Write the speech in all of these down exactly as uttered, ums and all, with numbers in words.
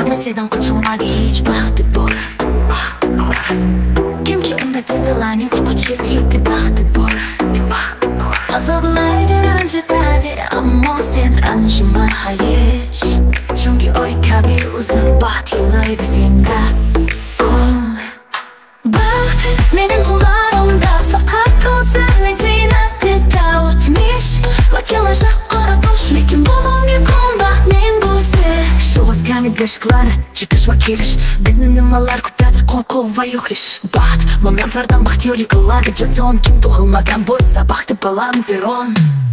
чармасидан қочолмади ҳеҷ бахти бора. Кимки унга тиззаланиб қучиб ётди бахти бора. Азоблайди ранжитади аммо сен ранжима ҳаеш. Чунки ой каби узи бахт йўллайди сенга. Бахт менинг қўлларимда фақат ҳозирнинг зийнатида Үтмиш ва келажак қора лекин бугунги кун бахтнинг o'zi. Shu o'zganida эшиклари чиқиш va kelish bizni nimalar kutadi, qo'rquv va yo'qlish. Baxt momentlardan baxtiyorlik qiladi jadon. Kim tug'ilmagan bo'lsa baxti bilan biron.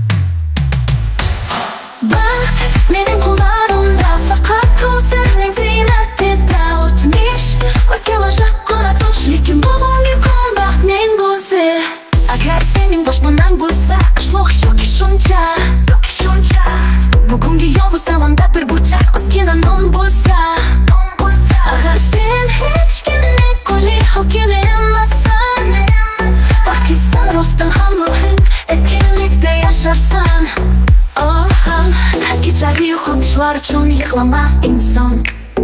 Baxt mening qo'llarimda faqat ҳозирнинг зийнатида Үтмиш va kelajak qora lekin bugungi kun baxtning o'zi. Agar sening boshpanang bo'lsa qishloq yoki shuncha, bugungi yolg'iz zamonda bir burchak ozgina non bo'lsa. Agar sen hech kimning quli hokimi emassan, baxtlisan rostdan ham ruhing erkinlikda yasharsan. Kechagi yo'qotishlar uchun yig'lama inson.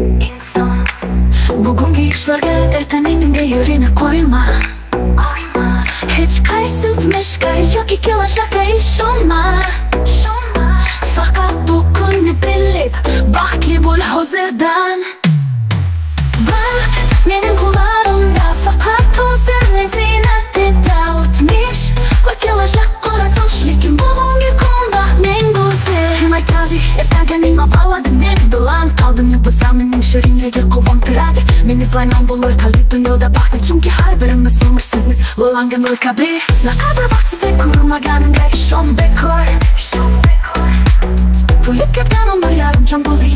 Bugungi ishlarga ertaningga yo'lini qo'yma. Hech qaysi Ўтмишga yoki kelajakka ishonma. Faqat bugunni bilib baxtli bo'l hozirdan. Baxt mening qo'llarimda faqat ҳозирнинг зийнатида Үтмиш va kelajak qora lekin bugungi kun baxtning o'zi. Kim aytadi ertaga nima bo'ladi, men bilan qalbimni buzar mening shirinligi quvontiradi. Men izlayman bu loyqali dunyoda baxtni, chunki har birimiz umrsizmiz lo'langan o'l kabi. Naqadar baxtsizlik ko'rmaganimga ishon bekor. To'yib ketgan umr yarim jon bo'ldi